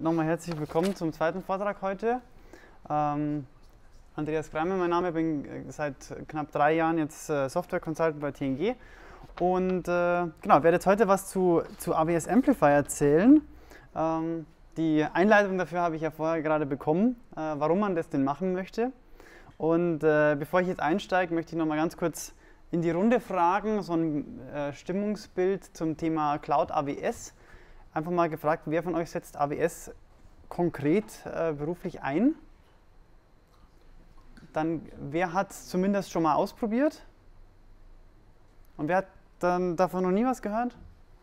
nochmal herzlich willkommen zum zweiten Vortrag heute. Andreas Greimer, mein Name, bin seit knapp 3 Jahren jetzt Software Consultant bei TNG und genau, werde jetzt heute was zu AWS Amplify erzählen. Die Einleitung dafür habe ich ja vorher gerade bekommen, warum man das denn machen möchte. Und bevor ich jetzt einsteige, möchte ich nochmal ganz kurz in die Runde fragen, so ein Stimmungsbild zum Thema Cloud AWS. Einfach mal gefragt, wer von euch setzt AWS konkret beruflich ein? Dann, wer hat es zumindest schon mal ausprobiert? Und wer hat dann davon noch nie was gehört?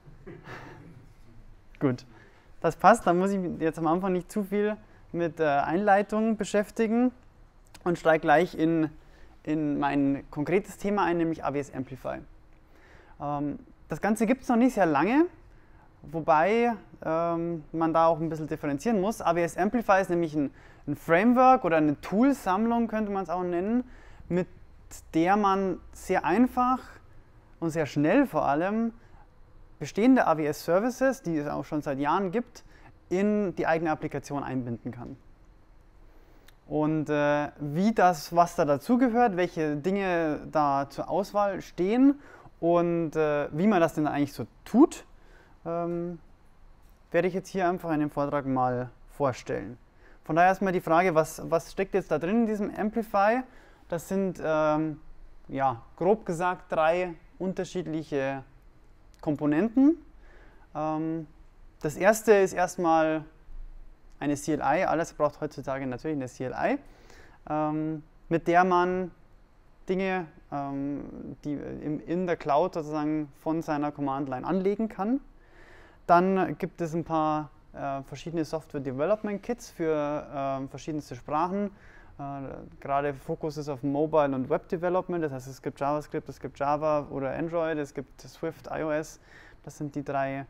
Gut, das passt. Dann muss ich mich jetzt am Anfang nicht zu viel mit Einleitung beschäftigen und steige gleich in mein konkretes Thema ein, nämlich AWS Amplify. Das Ganze gibt es noch nicht sehr lange, wobei man da auch ein bisschen differenzieren muss. AWS Amplify ist nämlich ein Framework oder eine Toolsammlung, könnte man es auch nennen, mit der man sehr einfach und sehr schnell vor allem bestehende AWS-Services, die es auch schon seit Jahren gibt, in die eigene Applikation einbinden kann. Und was da dazugehört, welche Dinge da zur Auswahl stehen und wie man das denn eigentlich so tut, werde ich jetzt hier einfach in dem Vortrag mal vorstellen. Von daher erstmal die Frage, was steckt jetzt da drin in diesem Amplify? Das sind, ja, grob gesagt 3 unterschiedliche Komponenten. Das erste ist erstmal eine CLI. Alles braucht heutzutage natürlich eine CLI, mit der man Dinge, die in der Cloud sozusagen von seiner Command-Line anlegen kann. Dann gibt es ein paar verschiedene Software Development Kits für verschiedenste Sprachen. Gerade Fokus ist auf Mobile und Web Development, das heißt es gibt JavaScript, es gibt Java oder Android, es gibt Swift, iOS. Das sind die drei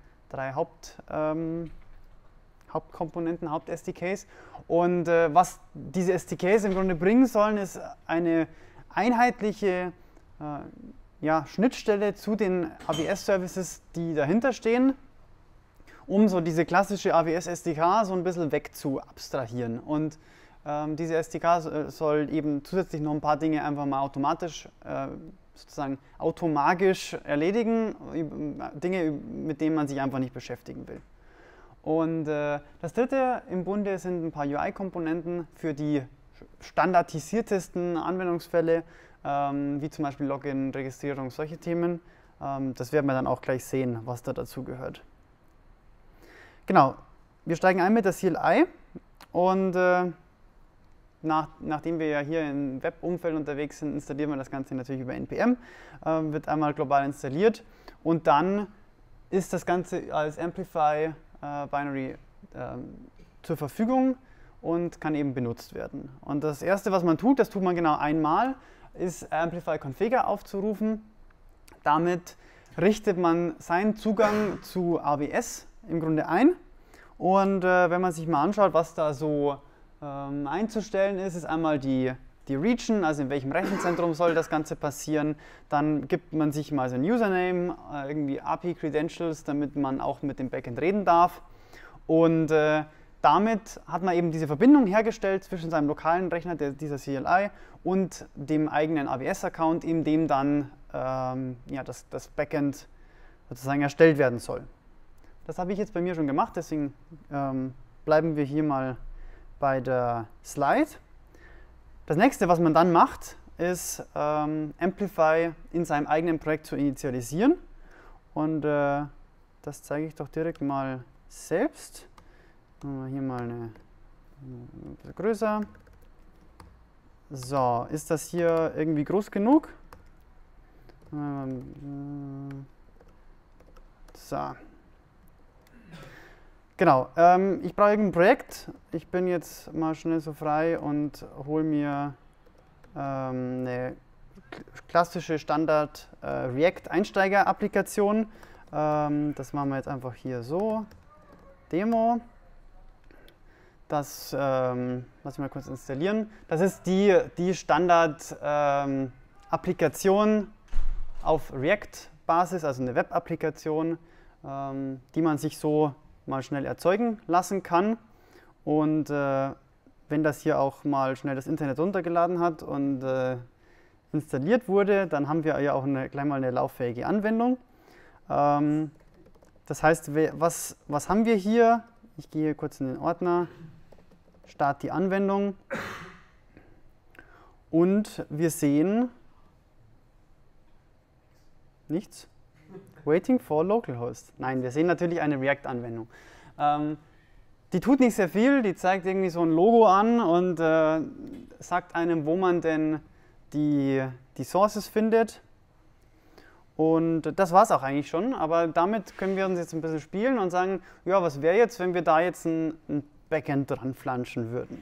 Hauptkomponenten, Haupt-SDKs. Und was diese SDKs im Grunde bringen sollen, ist eine einheitliche Schnittstelle zu den AWS-Services, die dahinter stehen, um so diese klassische AWS-SDK so ein bisschen weg zu abstrahieren. Und diese SDK soll eben zusätzlich noch ein paar Dinge einfach mal automatisch, sozusagen automagisch erledigen, Dinge, mit denen man sich einfach nicht beschäftigen will. Und das dritte im Bunde sind ein paar UI-Komponenten für die standardisiertesten Anwendungsfälle, wie zum Beispiel Login, Registrierung, solche Themen. Das werden wir dann auch gleich sehen, was da dazu gehört. Genau, wir steigen ein mit der CLI und nachdem wir ja hier im Web-Umfeld unterwegs sind, installieren wir das Ganze natürlich über NPM, wird einmal global installiert und dann ist das Ganze als Amplify Binary zur Verfügung und kann eben benutzt werden. Und das erste, was man tut, das tut man genau einmal, ist Amplify Configure aufzurufen. Damit richtet man seinen Zugang zu AWS im Grunde ein. Und wenn man sich mal anschaut, was da so einzustellen ist, ist einmal die Region, also in welchem Rechenzentrum soll das Ganze passieren. Dann gibt man sich mal so ein Username, irgendwie API-Credentials, damit man auch mit dem Backend reden darf. Und damit hat man eben diese Verbindung hergestellt zwischen seinem lokalen Rechner, dieser CLI, und dem eigenen AWS-Account, in dem dann das Backend sozusagen erstellt werden soll. Das habe ich jetzt bei mir schon gemacht, deswegen bleiben wir hier mal bei der Slide. Das nächste, was man dann macht, ist Amplify in seinem eigenen Projekt zu initialisieren. Und das zeige ich doch direkt mal selbst. Hier mal ein bisschen größer. So, ist das hier irgendwie groß genug? So. Genau, ich brauche irgendein Projekt. Ich bin jetzt mal schnell so frei und hole mir eine klassische Standard React-Einsteiger-Applikation. Das machen wir jetzt einfach hier so. Demo. Das lasse ich mal kurz installieren. Das ist die Standard-Applikation auf React-Basis, also eine Web-Applikation, die man sich so mal schnell erzeugen lassen kann. Und wenn das hier auch mal schnell das Internet runtergeladen hat und installiert wurde, dann haben wir ja auch gleich mal eine lauffähige Anwendung. Das heißt, was haben wir hier? Ich gehe kurz in den Ordner, starte die Anwendung und wir sehen nichts. Waiting for localhost. Nein, wir sehen natürlich eine React-Anwendung. Die tut nicht sehr viel, die zeigt irgendwie so ein Logo an und sagt einem, wo man denn die Sources findet. Und das war es auch eigentlich schon, aber damit können wir uns jetzt ein bisschen spielen und sagen, ja, was wäre jetzt, wenn wir da jetzt ein Backend dran flanschen würden.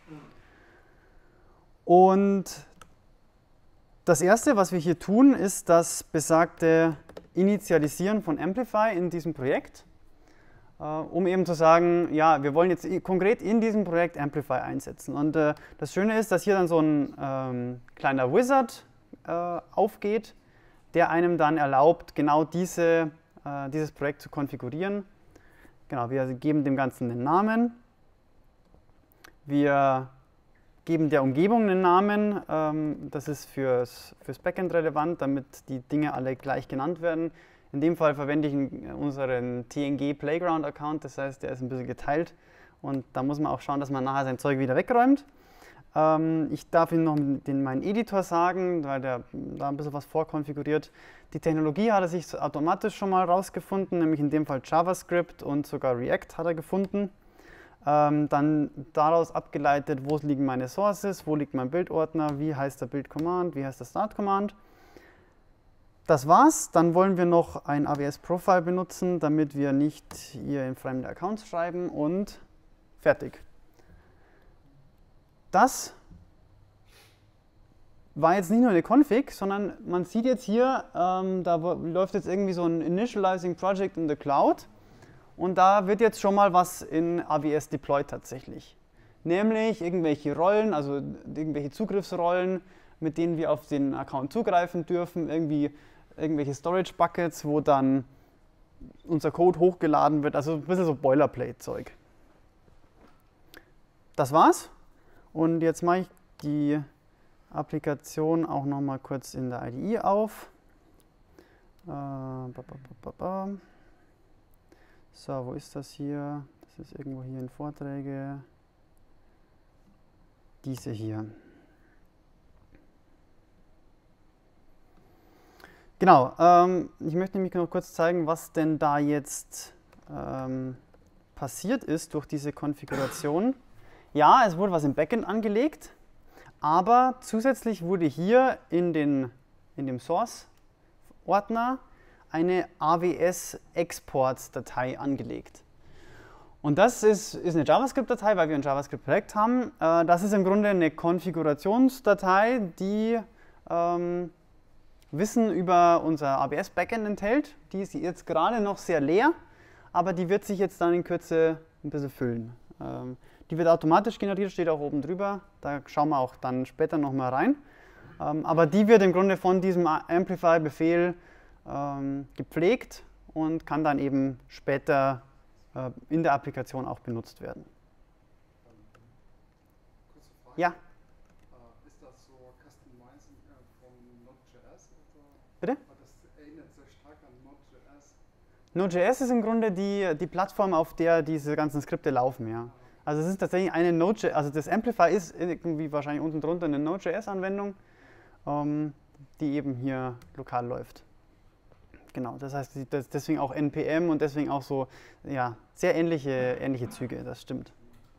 Und das Erste, was wir hier tun, ist das besagte Initialisieren von Amplify in diesem Projekt, um eben zu sagen, ja, wir wollen jetzt konkret in diesem Projekt Amplify einsetzen. Und das Schöne ist, dass hier dann so ein kleiner Wizard aufgeht, der einem dann erlaubt, genau dieses Projekt zu konfigurieren. Genau, wir geben dem Ganzen einen Namen. Wir geben der Umgebung einen Namen. Das ist fürs Backend relevant, damit die Dinge alle gleich genannt werden. In dem Fall verwende ich unseren TNG Playground Account, das heißt, der ist ein bisschen geteilt. Und da muss man auch schauen, dass man nachher sein Zeug wieder wegräumt. Ich darf Ihnen noch meinen Editor sagen, weil der da ein bisschen was vorkonfiguriert. Die Technologie hat er sich automatisch schon mal rausgefunden, nämlich in dem Fall JavaScript und sogar React hat er gefunden. Dann daraus abgeleitet, wo liegen meine Sources, wo liegt mein Bildordner, wie heißt der Build-Command, wie heißt der Start-Command. Das war's. Dann wollen wir noch ein AWS-Profile benutzen, damit wir nicht hier in fremde Accounts schreiben und fertig. Das war jetzt nicht nur eine Config, sondern man sieht jetzt hier, da läuft jetzt irgendwie so ein Initializing Project in the Cloud und da wird jetzt schon mal was in AWS deployed tatsächlich. Nämlich irgendwelche Rollen, also irgendwelche Zugriffsrollen, mit denen wir auf den Account zugreifen dürfen, irgendwelche Storage Buckets, wo dann unser Code hochgeladen wird, also ein bisschen so Boilerplate-Zeug. Das war's. Und jetzt mache ich die Applikation auch noch mal kurz in der IDE auf. So, wo ist das hier? Das ist irgendwo hier in Vorträge. Diese hier. Genau, ich möchte nämlich noch kurz zeigen, was denn da jetzt passiert ist durch diese Konfiguration. Ja, es wurde was im Backend angelegt, aber zusätzlich wurde hier in dem Source-Ordner eine AWS-Exports-Datei angelegt. Und das ist eine JavaScript-Datei, weil wir ein JavaScript-Projekt haben. Das ist im Grunde eine Konfigurationsdatei, die Wissen über unser AWS-Backend enthält. Die ist jetzt gerade noch sehr leer, aber die wird sich jetzt dann in Kürze ein bisschen füllen. Die wird automatisch generiert, steht auch oben drüber. Da schauen wir auch dann später nochmal rein. Aber die wird im Grunde von diesem Amplify-Befehl gepflegt und kann dann eben später in der Applikation auch benutzt werden. Kurze Frage. Ja. Ist das so Customizing von Node.js? Bitte? Das erinnert sehr stark an Node.js. Node.js ist im Grunde die Plattform, auf der diese ganzen Skripte laufen, ja. Also es ist tatsächlich eine Node.js, also das Amplify ist irgendwie wahrscheinlich unten drunter eine Node.js-Anwendung, die eben hier lokal läuft. Genau, das heißt deswegen auch NPM und deswegen auch so, ja, sehr ähnliche Züge, das stimmt.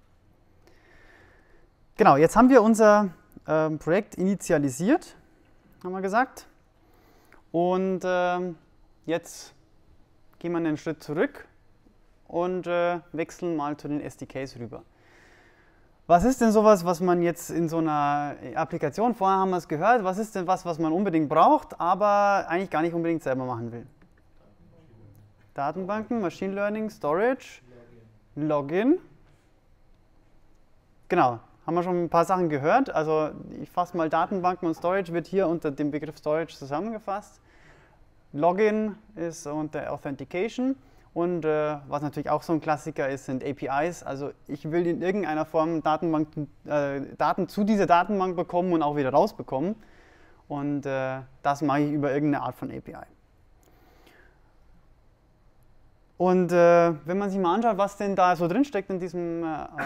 Genau, jetzt haben wir unser Projekt initialisiert, haben wir gesagt. Und jetzt gehen wir einen Schritt zurück und wechseln mal zu den SDKs rüber. Was ist denn sowas, was man jetzt in so einer Applikation, vorher haben wir es gehört, was ist denn was man unbedingt braucht, aber eigentlich gar nicht unbedingt selber machen will? Datenbanken, Machine Learning, Storage, Login. Genau, haben wir schon ein paar Sachen gehört. Also ich fasse mal Datenbanken und Storage wird hier unter dem Begriff Storage zusammengefasst. Login ist unter Authentication. Und was natürlich auch so ein Klassiker ist, sind APIs. Also ich will in irgendeiner Form Daten zu dieser Datenbank bekommen und auch wieder rausbekommen. Und das mache ich über irgendeine Art von API. Und wenn man sich mal anschaut, was denn da so drinsteckt in diesen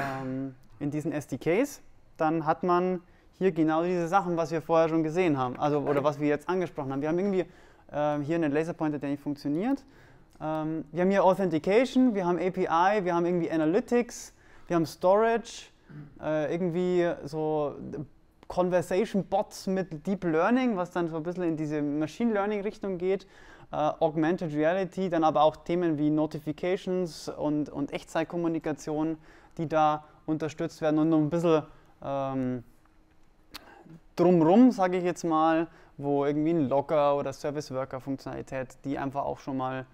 SDKs, dann hat man hier genau diese Sachen, was wir vorher schon gesehen haben, also oder was wir jetzt angesprochen haben. Wir haben irgendwie hier einen Laserpointer, der nicht funktioniert. Wir haben hier Authentication, wir haben API, wir haben irgendwie Analytics, wir haben Storage, irgendwie so Conversation Bots mit Deep Learning, was dann so ein bisschen in diese Machine Learning Richtung geht. Augmented Reality, dann aber auch Themen wie Notifications und Echtzeitkommunikation, die da unterstützt werden und noch ein bisschen drumrum, sage ich jetzt mal, wo irgendwie ein Logger oder Service Worker Funktionalität, die einfach auch schon mal,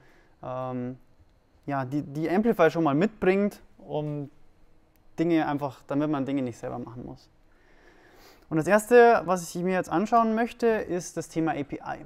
die Amplify schon mal mitbringt, um Dinge einfach, damit man Dinge nicht selber machen muss. Und das erste, was ich mir jetzt anschauen möchte, ist das Thema API.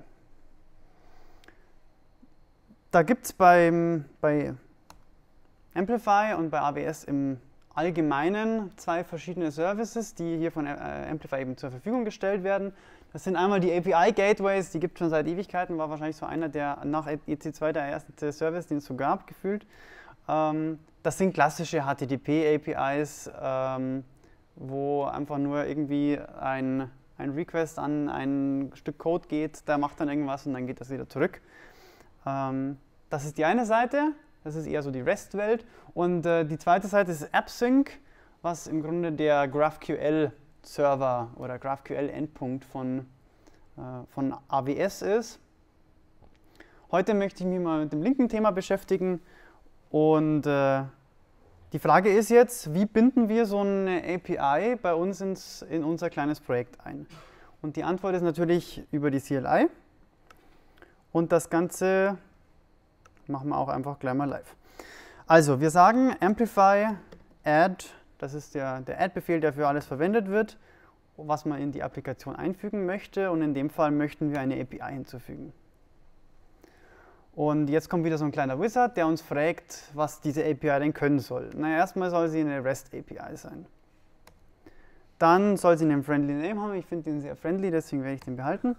Da gibt es bei Amplify und bei AWS im Allgemeinen zwei verschiedene Services, die hier von Amplify eben zur Verfügung gestellt werden. Das sind einmal die API-Gateways, die gibt es schon seit Ewigkeiten, war wahrscheinlich so einer der nach EC2 der erste Service, den es so gab, gefühlt. Das sind klassische HTTP-APIs, wo einfach nur irgendwie ein Request an ein Stück Code geht, der macht dann irgendwas und dann geht das wieder zurück. Das ist die eine Seite, das ist eher so die REST-Welt. Und die zweite Seite ist AppSync, was im Grunde der GraphQL-Server oder GraphQL-Endpunkt von AWS ist. Heute möchte ich mich mal mit dem linken Thema beschäftigen. Und die Frage ist jetzt, wie binden wir so eine API bei uns in unser kleines Projekt ein? Und die Antwort ist natürlich über die CLI. Und das Ganze machen wir auch einfach gleich mal live. Also, wir sagen Amplify add, das ist der Add-Befehl, der für alles verwendet wird, was man in die Applikation einfügen möchte. Und in dem Fall möchten wir eine API hinzufügen. Und jetzt kommt wieder so ein kleiner Wizard, der uns fragt, was diese API denn können soll. Naja, erstmal soll sie eine REST-API sein. Dann soll sie einen Friendly Name haben. Ich finde den sehr friendly, deswegen werde ich den behalten.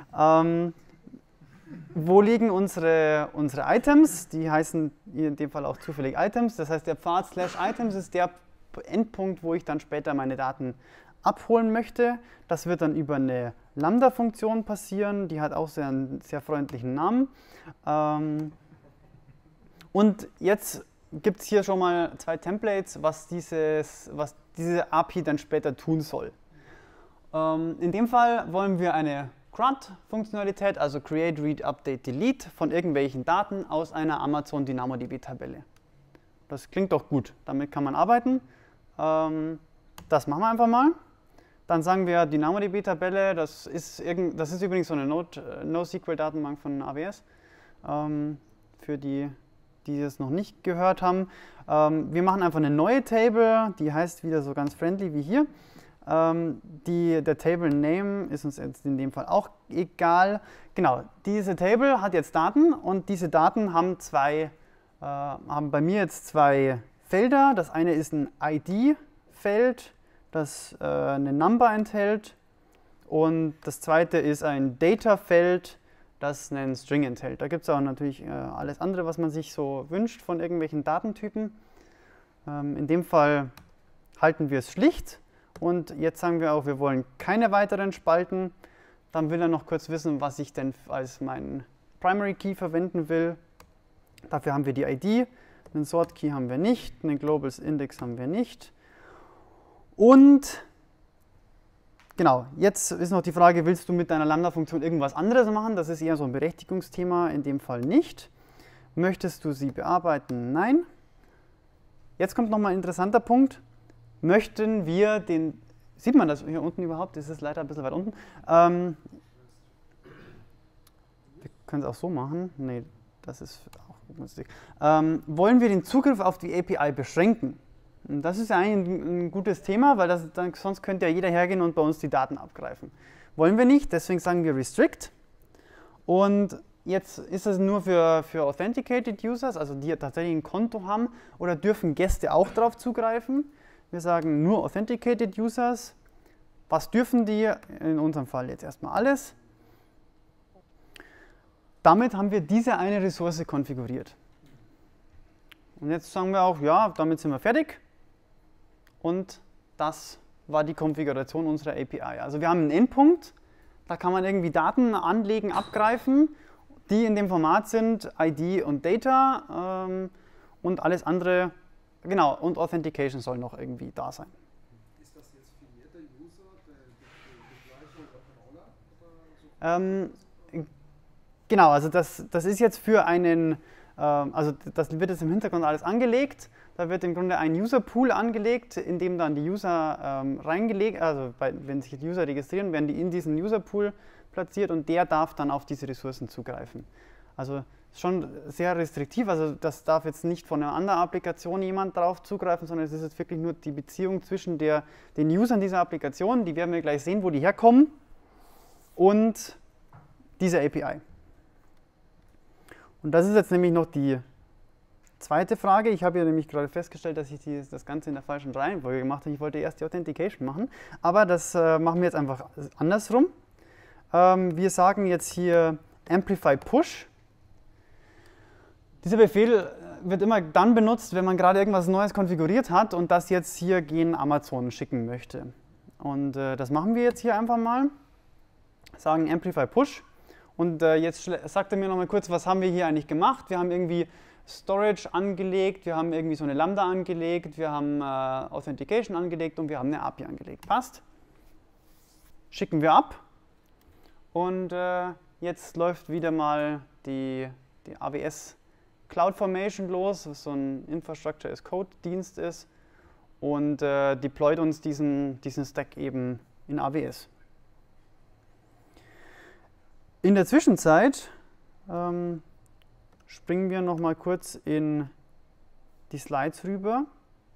Wo liegen unsere Items? Die heißen in dem Fall auch zufällig Items. Das heißt, der Pfad /Items ist der Endpunkt, wo ich dann später meine Daten abholen möchte. Das wird dann über eine Lambda-Funktion passieren. Die hat auch einen sehr freundlichen Namen. Und jetzt gibt es hier schon mal zwei Templates, was diese API dann später tun soll. In dem Fall wollen wir eine CRUD-Funktionalität, also Create, Read, Update, Delete von irgendwelchen Daten aus einer Amazon DynamoDB-Tabelle. Das klingt doch gut, damit kann man arbeiten. Das machen wir einfach mal. Dann sagen wir DynamoDB-Tabelle, das ist übrigens so eine NoSQL-Datenbank von AWS, für die es noch nicht gehört haben. Wir machen einfach eine neue Table, die heißt wieder so ganz friendly wie hier. Der Table Name ist uns jetzt in dem Fall auch egal. Genau, diese Table hat jetzt Daten und diese Daten haben bei mir jetzt zwei Felder. Das eine ist ein ID-Feld, das eine Number enthält, und das zweite ist ein Data-Feld, das einen String enthält. Da gibt es auch natürlich alles andere, was man sich so wünscht von irgendwelchen Datentypen. In dem Fall halten wir es schlicht. Und jetzt sagen wir auch, wir wollen keine weiteren Spalten. Dann will er noch kurz wissen, was ich denn als meinen Primary Key verwenden will. Dafür haben wir die ID, einen Sort Key haben wir nicht, einen Global Index haben wir nicht. Und genau, jetzt ist noch die Frage, willst du mit deiner Lambda-Funktion irgendwas anderes machen? Das ist eher so ein Berechtigungsthema, in dem Fall nicht. Möchtest du sie bearbeiten? Nein. Jetzt kommt nochmal ein interessanter Punkt. Möchten wir sieht man das hier unten überhaupt? Das ist leider ein bisschen weit unten. Wir können es auch so machen. Nee, das ist auch ungünstig. Wollen wir den Zugriff auf die API beschränken? Und das ist ja eigentlich ein gutes Thema, weil sonst könnte ja jeder hergehen und bei uns die Daten abgreifen. Wollen wir nicht, deswegen sagen wir restrict. Und jetzt ist es nur für Authenticated Users, also die tatsächlich ein Konto haben, oder dürfen Gäste auch darauf zugreifen? Wir sagen nur Authenticated Users. Was dürfen die? In unserem Fall jetzt erstmal alles. Damit haben wir diese eine Ressource konfiguriert. Und jetzt sagen wir auch, ja, damit sind wir fertig. Und das war die Konfiguration unserer API. Also wir haben einen Endpunkt, da kann man irgendwie Daten anlegen, abgreifen, die in dem Format sind ID und Data und alles andere, genau, und Authentication soll noch irgendwie da sein. Ist das jetzt für jeden User der gleiche Controller? Genau, also das ist jetzt für einen, also das wird jetzt im Hintergrund alles angelegt. Da wird im Grunde ein User-Pool angelegt, in dem dann die User reingelegt, also wenn sich die User registrieren, werden die in diesen User-Pool platziert und der darf dann auf diese Ressourcen zugreifen. Also schon sehr restriktiv, also das darf jetzt nicht von einer anderen Applikation jemand drauf zugreifen, sondern es ist jetzt wirklich nur die Beziehung zwischen den Usern dieser Applikation, die werden wir gleich sehen, wo die herkommen, und dieser API. Und das ist jetzt nämlich noch die zweite Frage. Ich habe ja nämlich gerade festgestellt, dass ich das Ganze in der falschen Reihenfolge gemacht habe. Ich wollte erst die Authentication machen, aber das machen wir jetzt einfach andersrum. Wir sagen jetzt hier Amplify Push. Dieser Befehl wird immer dann benutzt, wenn man gerade irgendwas Neues konfiguriert hat und das jetzt hier gen Amazon schicken möchte. Und das machen wir jetzt hier einfach mal. Sagen Amplify Push. Und jetzt sagt er mir noch mal kurz, was haben wir hier eigentlich gemacht? Wir haben irgendwie Storage angelegt, wir haben irgendwie so eine Lambda angelegt, wir haben Authentication angelegt und wir haben eine API angelegt. Passt. Schicken wir ab. Und jetzt läuft wieder mal die AWS CloudFormation los, was so ein Infrastructure as Code Dienst ist, und deployt uns diesen Stack eben in AWS. In der Zwischenzeit springen wir noch mal kurz in die Slides rüber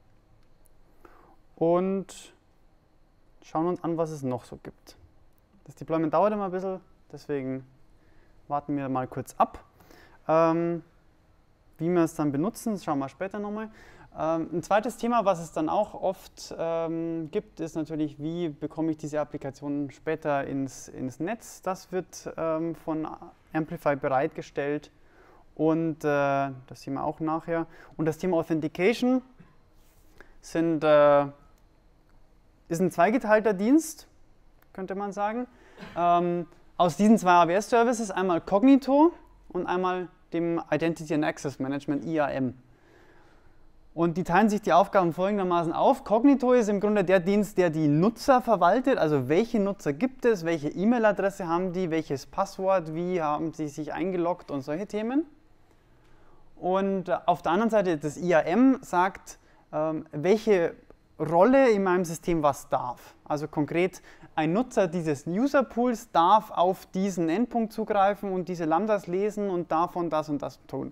und schauen uns an, was es noch so gibt. Das Deployment dauert immer ein bisschen, deswegen warten wir mal kurz ab. Wie wir es dann benutzen, das schauen wir später nochmal. Ein zweites Thema, was es dann auch oft gibt, ist natürlich, wie bekomme ich diese Applikationen später ins Netz. Das wird von Amplify bereitgestellt und das sehen wir auch nachher. Und das Thema Authentication ist ein zweigeteilter Dienst, könnte man sagen. Aus diesen zwei AWS-Services, einmal Cognito und einmal dem Identity and Access Management, IAM. Und die teilen sich die Aufgaben folgendermaßen auf. Cognito ist im Grunde der Dienst, der die Nutzer verwaltet, also welche Nutzer gibt es, welche E-Mail-Adresse haben die, welches Passwort, wie haben sie sich eingeloggt und solche Themen. Und auf der anderen Seite das IAM sagt, welche Rolle in meinem System was darf. Also konkret, ein Nutzer dieses User-Pools darf auf diesen Endpunkt zugreifen und diese Lambdas lesen und davon das und das tun.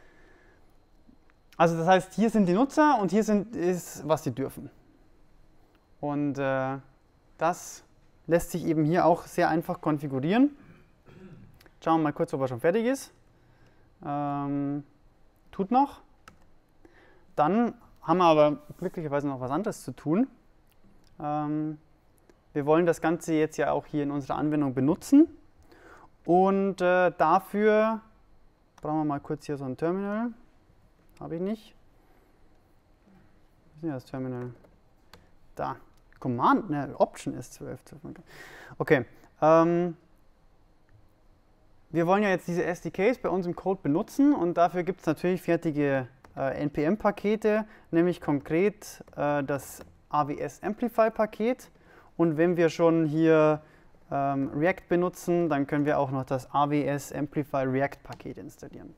Also das heißt, hier sind die Nutzer und hier ist, was sie dürfen. Und das lässt sich eben hier auch sehr einfach konfigurieren. Schauen wir mal kurz, ob er schon fertig ist. Tut noch. Dann haben wir aber glücklicherweise noch was anderes zu tun. Wir wollen das Ganze jetzt ja auch hier in unserer Anwendung benutzen. Und dafür brauchen wir mal kurz hier so ein Terminal. Habe ich nicht. Was ist denn das Terminal? Da. Command, ne, Option ist 12. Okay. Wir wollen ja jetzt diese SDKs bei uns im Code benutzen und dafür gibt es natürlich fertige NPM-Pakete, nämlich konkret das AWS Amplify-Paket. Und wenn wir schon hier React benutzen, dann können wir auch noch das AWS Amplify React-Paket installieren.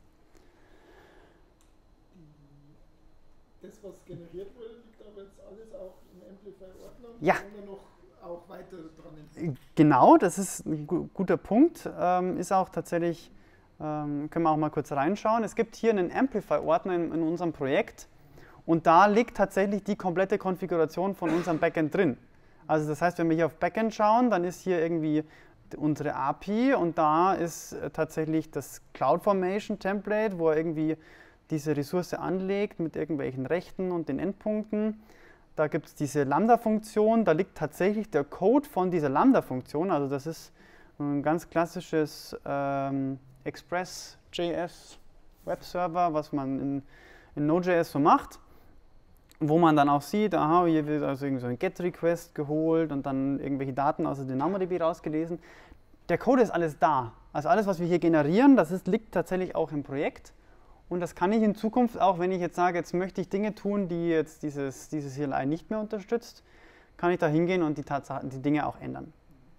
Das, was generiert wurde, liegt aber jetzt alles auch im Amplify-Ordner? Ja. Oder noch auch weiter dran? Genau, das ist ein guter Punkt. Ist auch tatsächlich, können wir auch mal kurz reinschauen. Es gibt hier einen Amplify-Ordner in unserem Projekt und da liegt tatsächlich die komplette Konfiguration von unserem Backend drin. Also das heißt, wenn wir hier auf Backend schauen, dann ist hier irgendwie unsere API und da ist tatsächlich das CloudFormation Template, wo er irgendwie diese Ressource anlegt mit irgendwelchen Rechten und den Endpunkten. Da gibt es diese Lambda-Funktion, da liegt tatsächlich der Code von dieser Lambda-Funktion, also das ist ein ganz klassisches Express.js Webserver, was man in Node.js so macht, wo man dann auch sieht, aha, hier wird also irgendwie so ein GET-Request geholt und dann irgendwelche Daten aus der DynamoDB rausgelesen. Der Code ist alles da. Also alles, was wir hier generieren, liegt tatsächlich auch im Projekt. Und das kann ich in Zukunft auch, wenn ich jetzt sage, jetzt möchte ich Dinge tun, die jetzt dieses CLI nicht mehr unterstützt, kann ich da hingehen und die Dinge auch ändern.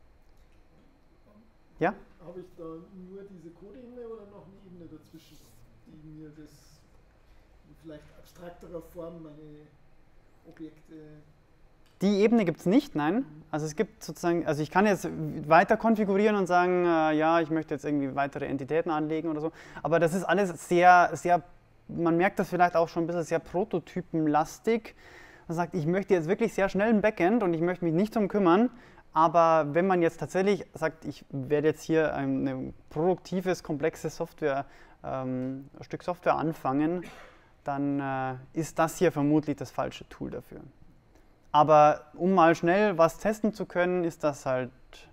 Ja? Habe ich da nur diese Code-Ebene oder noch eine Ebene dazwischen, die mir das in vielleicht abstrakterer Form meine Objekte... Die Ebene gibt es nicht, nein. Also es gibt sozusagen, also ich kann jetzt weiter konfigurieren und sagen, ja, ich möchte jetzt irgendwie weitere Entitäten anlegen oder so, aber das ist alles sehr, man merkt das vielleicht auch schon ein bisschen sehr prototypenlastig. Man sagt, ich möchte jetzt wirklich sehr schnell ein Backend und ich möchte mich nicht darum kümmern, aber wenn man jetzt tatsächlich sagt, ich werde jetzt hier ein produktives, komplexes Stück Software anfangen, dann ist das hier vermutlich das falsche Tool dafür. Aber um mal schnell was testen zu können, ist das halt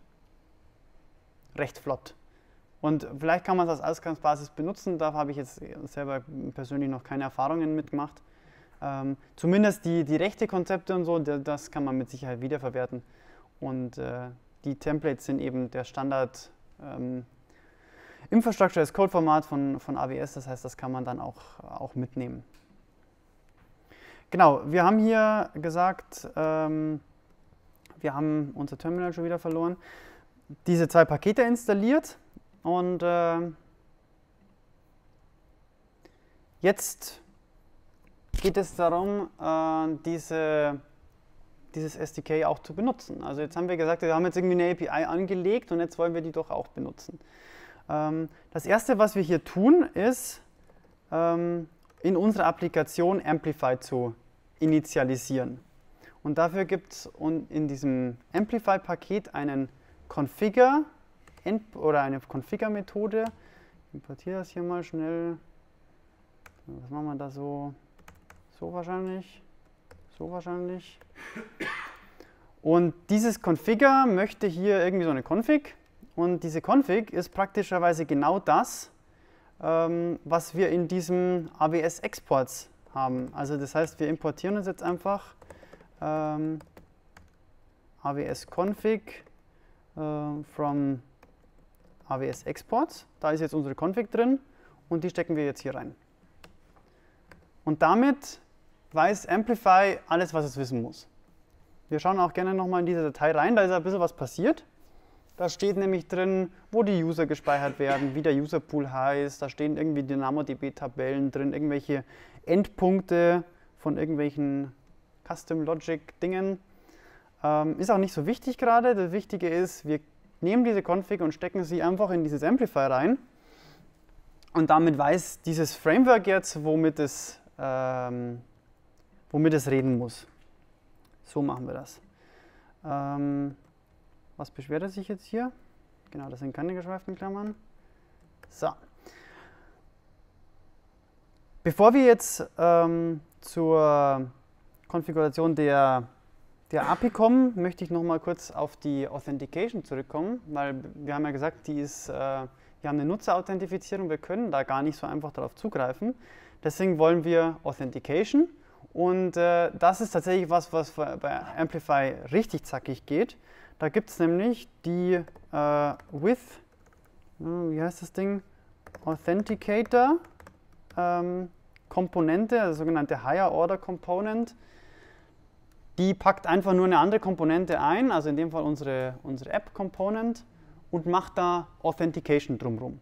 recht flott. Und vielleicht kann man es als Ausgangsbasis benutzen, da habe ich jetzt selber persönlich noch keine Erfahrungen mitgemacht. Zumindest die rechte Konzepte und so, das kann man mit Sicherheit wiederverwerten. Und die Templates sind eben der Standard Infrastructure as Code Format von AWS, das heißt, das kann man dann auch mitnehmen. Genau, wir haben hier gesagt, wir haben unser Terminal schon wieder verloren, diese 2 Pakete installiert und jetzt geht es darum, dieses SDK auch zu benutzen. Also jetzt haben wir gesagt, wir haben jetzt irgendwie eine API angelegt und jetzt wollen wir die doch auch benutzen. Das erste, was wir hier tun, ist, in unserer Applikation Amplify zu initialisieren. Und dafür gibt es in diesem Amplify-Paket einen Configure oder eine Configure-Methode. Ich importiere das hier mal schnell. Was machen wir da so? So wahrscheinlich. So wahrscheinlich. Und dieses Configure möchte hier irgendwie so eine Config. Und diese Config ist praktischerweise genau das, was wir in diesem AWS Exports haben. Also das heißt, wir importieren uns jetzt einfach AWS Config from AWS Exports. Da ist jetzt unsere Config drin und die stecken wir jetzt hier rein. Und damit weiß Amplify alles, was es wissen muss. Wir schauen auch gerne nochmal in diese Datei rein, da ist ein bisschen was passiert. Da steht nämlich drin, wo die User gespeichert werden, wie der Userpool heißt, da stehen irgendwie DynamoDB-Tabellen drin, irgendwelche Endpunkte von irgendwelchen Custom-Logic-Dingen. Ist auch nicht so wichtig gerade, das Wichtige ist, wir nehmen diese Config und stecken sie einfach in dieses Amplify rein und damit weiß dieses Framework jetzt, womit es reden muss. So machen wir das. Was beschwert er sich jetzt hier? Genau, das sind keine geschweiften Klammern. So. Bevor wir jetzt zur Konfiguration der API kommen, möchte ich noch mal kurz auf die Authentication zurückkommen, weil wir haben ja gesagt, wir haben eine Nutzerauthentifizierung, wir können da gar nicht so einfach darauf zugreifen. Deswegen wollen wir Authentication und das ist tatsächlich was bei Amplify richtig zackig geht. Da gibt es nämlich die wie heißt das Ding? Authenticator Komponente, also sogenannte Higher Order Component. Die packt einfach nur eine andere Komponente ein, also in dem Fall unsere App Component und macht da Authentication drumherum.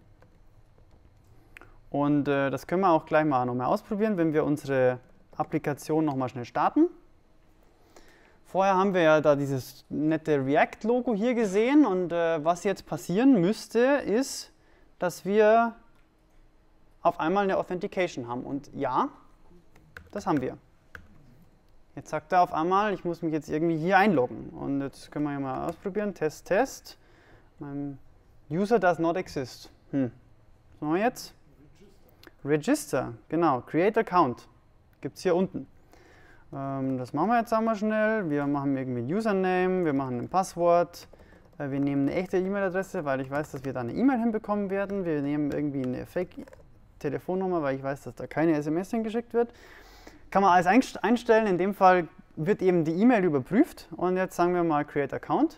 Und das können wir auch gleich mal nochmal ausprobieren, wenn wir unsere Applikation nochmal schnell starten. Vorher haben wir ja da dieses nette React-Logo hier gesehen und was jetzt passieren müsste, ist, dass wir auf einmal eine Authentication haben. Und ja, das haben wir. Jetzt sagt er auf einmal, ich muss mich jetzt irgendwie hier einloggen. Und jetzt können wir ja mal ausprobieren, Test, Test. Mein User does not exist. Was machen wir jetzt? Register, genau. Create Account. Gibt es hier unten. Das machen wir jetzt einmal schnell. Wir machen irgendwie ein Username, wir machen ein Passwort. Wir nehmen eine echte E-Mail-Adresse, weil ich weiß, dass wir da eine E-Mail hinbekommen werden. Wir nehmen irgendwie eine Fake-Telefonnummer, weil ich weiß, dass da keine SMS hingeschickt wird. Kann man alles einstellen. In dem Fall wird eben die E-Mail überprüft. Und jetzt sagen wir mal Create Account.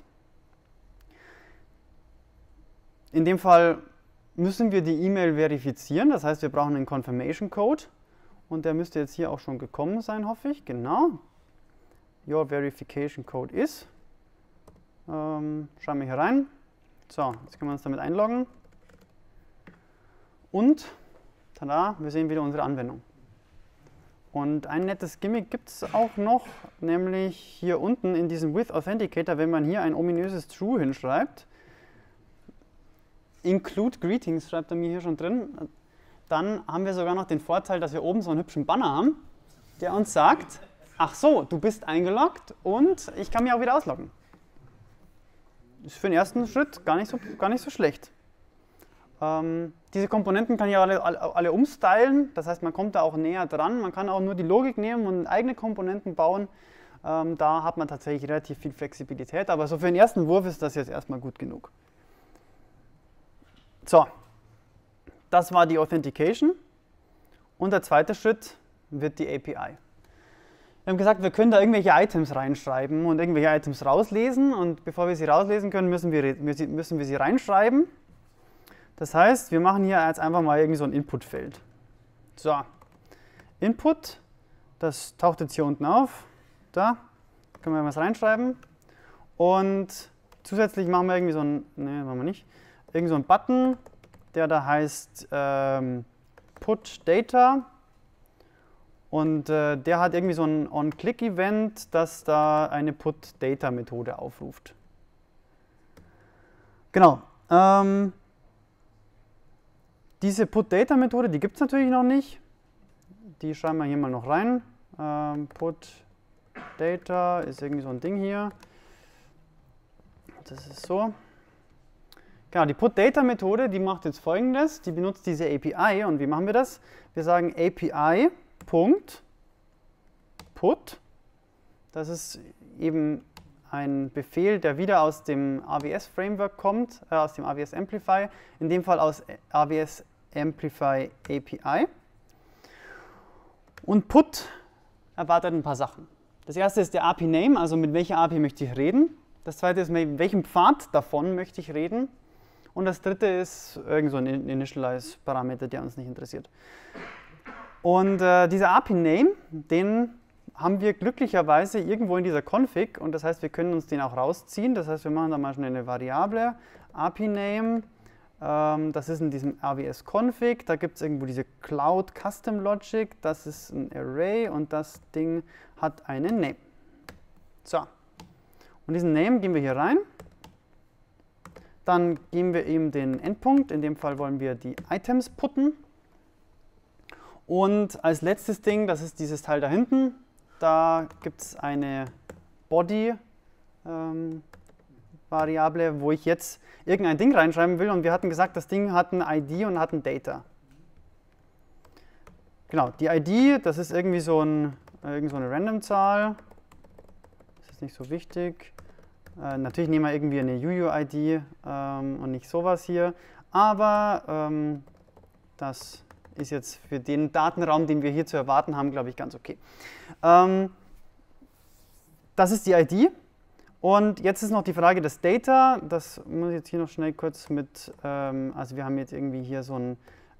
In dem Fall müssen wir die E-Mail verifizieren. Das heißt, wir brauchen einen Confirmation Code. Und der müsste jetzt hier auch schon gekommen sein, hoffe ich. Genau. Your Verification Code is. Schauen wir hier rein. So, jetzt können wir uns damit einloggen. Und, tada, wir sehen wieder unsere Anwendung. Und ein nettes Gimmick gibt es auch noch, nämlich hier unten in diesem With Authenticator, wenn man hier ein ominöses True hinschreibt, Include Greetings schreibt er mir hier schon drin, dann haben wir sogar noch den Vorteil, dass wir oben so einen hübschen Banner haben, der uns sagt, ach so, du bist eingeloggt und ich kann mich auch wieder ausloggen. Ist für den ersten Schritt gar nicht so schlecht. Diese Komponenten kann ich alle umstylen, das heißt, man kommt da auch näher dran. Man kann auch nur die Logik nehmen und eigene Komponenten bauen. Da hat man tatsächlich relativ viel Flexibilität, aber so für den ersten Wurf ist das jetzt erstmal gut genug. So, das war die Authentication und der zweite Schritt wird die API. Wir haben gesagt, wir können da irgendwelche Items reinschreiben und irgendwelche Items rauslesen und bevor wir sie rauslesen können, müssen wir sie reinschreiben. Das heißt, wir machen hier jetzt einfach mal irgendwie so ein Input-Feld. So, Input, das taucht jetzt hier unten auf. Da können wir was reinschreiben und zusätzlich machen wir irgendwie so ein, ne, machen wir nicht, irgend so ein Button, der da heißt Put Data und der hat irgendwie so ein On-Click-Event, das da eine Put-Data-Methode aufruft. Genau. Diese Put-Data-Methode, die gibt es natürlich noch nicht. Die schreiben wir hier mal noch rein. Put-Data ist irgendwie so ein Ding hier. Das ist so. Genau, die Put-Data-Methode, die macht jetzt Folgendes. Die benutzt diese API. Und wie machen wir das? Wir sagen API.put. Das ist eben ein Befehl, der wieder aus dem AWS-Framework kommt, aus dem AWS Amplify, in dem Fall aus AWS Amplify API. Und Put erwartet ein paar Sachen. Das erste ist der API-Name, also mit welcher API möchte ich reden. Das zweite ist, mit welchem Pfad davon möchte ich reden. Und das dritte ist irgend so ein Initialize-Parameter, der uns nicht interessiert. Und dieser API-Name, den haben wir glücklicherweise irgendwo in dieser Config und das heißt, wir können uns den auch rausziehen. Das heißt, wir machen da mal schnell eine Variable, API-Name, das ist in diesem AWS-Config, da gibt es irgendwo diese Cloud Custom Logic, das ist ein Array und das Ding hat einen Name. So, und diesen Name geben wir hier rein. Dann geben wir eben den Endpunkt, in dem Fall wollen wir die Items putten. Und als letztes Ding, das ist dieses Teil da hinten, da gibt es eine Body-Variable, wo ich jetzt irgendein Ding reinschreiben will. Und wir hatten gesagt, das Ding hat ein ID und hat ein Data. Genau, die ID, das ist irgendwie so eine Random-Zahl. Das ist nicht so wichtig. Natürlich nehmen wir irgendwie eine UUID und nicht sowas hier. Aber das ist jetzt für den Datenraum, den wir hier zu erwarten haben, glaube ich, ganz okay. Das ist die ID. Und jetzt ist noch die Frage des Data. Das muss ich jetzt hier noch schnell kurz mit, also wir haben jetzt irgendwie hier so ein,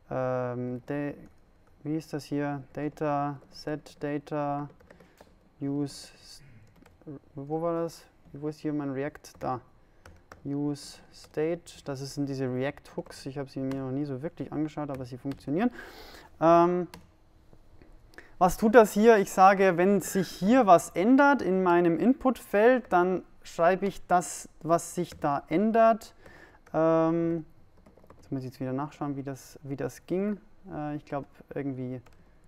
wie ist das hier? Data, Set, Data, Use, wo war das? Wo ist hier mein React? Da. Use State, das sind diese React-Hooks. Ich habe sie mir noch nie so wirklich angeschaut, aber sie funktionieren. Was tut das hier? Ich sage, wenn sich hier was ändert in meinem Input-Feld, dann schreibe ich das, was sich da ändert. Jetzt muss ich jetzt wieder nachschauen, wie das ging. Ich glaube, irgendwie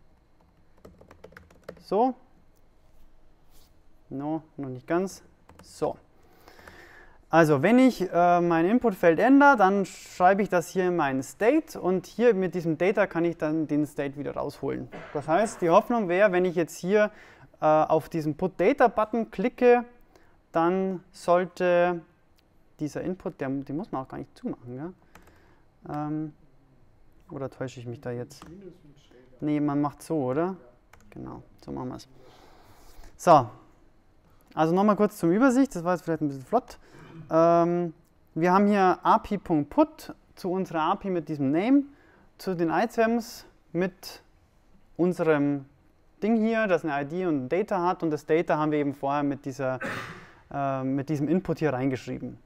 so. No, noch nicht ganz. So. Also wenn ich mein Inputfeld ändere, dann schreibe ich das hier in meinen State und hier mit diesem Data kann ich dann den State wieder rausholen. Das heißt, die Hoffnung wäre, wenn ich jetzt hier auf diesen Put-Data-Button klicke, dann sollte dieser Input, den muss man auch gar nicht zumachen, ja? Oder täusche ich mich da jetzt? Nee, man macht so, oder? Genau, so machen wir es. So, also nochmal kurz zur Übersicht, das war jetzt vielleicht ein bisschen flott. Wir haben hier api.put zu unserer API mit diesem Name, zu den Items mit unserem Ding hier, das eine ID und ein Data hat, und das Data haben wir eben vorher mit diesem Input hier reingeschrieben.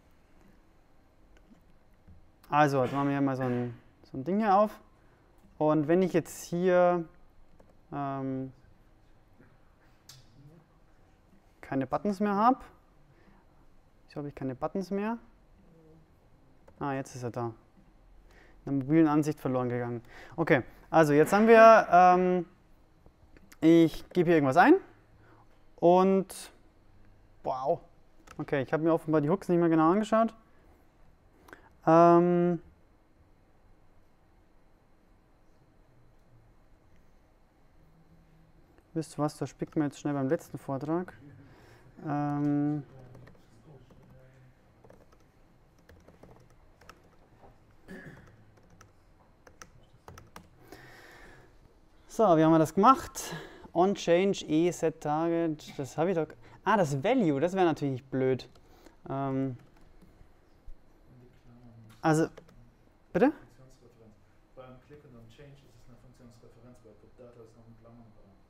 Also, jetzt machen wir hier mal so ein Ding hier auf, und wenn ich jetzt hier keine Buttons mehr habe, wieso habe ich keine Buttons mehr? Ah, jetzt ist er da. In der mobilen Ansicht verloren gegangen. Okay, also jetzt haben wir, ich gebe hier irgendwas ein und wow, okay, ich habe mir offenbar die Hooks nicht mehr genau angeschaut. Wisst ihr was, da spickt mir jetzt schnell beim letzten Vortrag. So, wie haben wir das gemacht? On-Change, Set-Target, das habe ich doch... Ah, das Value, das wäre natürlich nicht blöd. Also, bitte? Beim Click und On-Change ist es eine Funktionsreferenz, bei Put-Data ist noch ein Klammern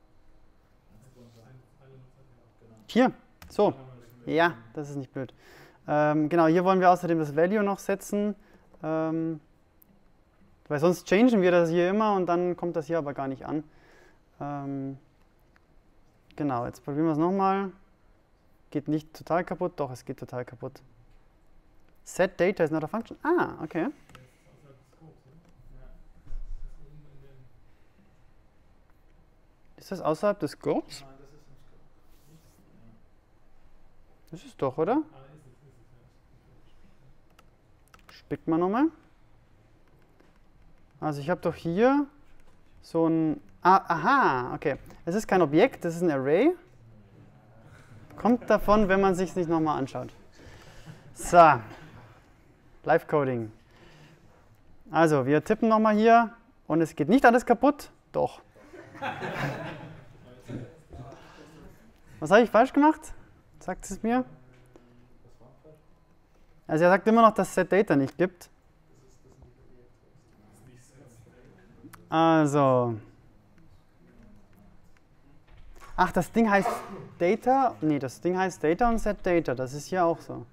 dran. Hier, so. Ja, das ist nicht blöd. Genau, hier wollen wir außerdem das Value noch setzen. Weil sonst changen wir das hier immer und dann kommt das hier aber gar nicht an. Genau, jetzt probieren wir es nochmal. Geht nicht total kaputt, doch, es geht total kaputt. Set data is not a function. Ah, okay. Ist das außerhalb des Scopes? Nein, das ist im Scope. Das ist doch, oder? Spickt mal nochmal. Also ich habe doch hier so ein... aha, okay. Es ist kein Objekt, das ist ein Array. Kommt davon, wenn man es sich nicht nochmal anschaut. So, Live-Coding. Also, wir tippen nochmal hier und es geht nicht alles kaputt. Doch. Was habe ich falsch gemacht? Sagt es mir? Also er sagt immer noch, dass es SetData nicht gibt. Also. Ach, das Ding heißt Data? Nee, das Ding heißt Data und SetData. Das ist hier auch so.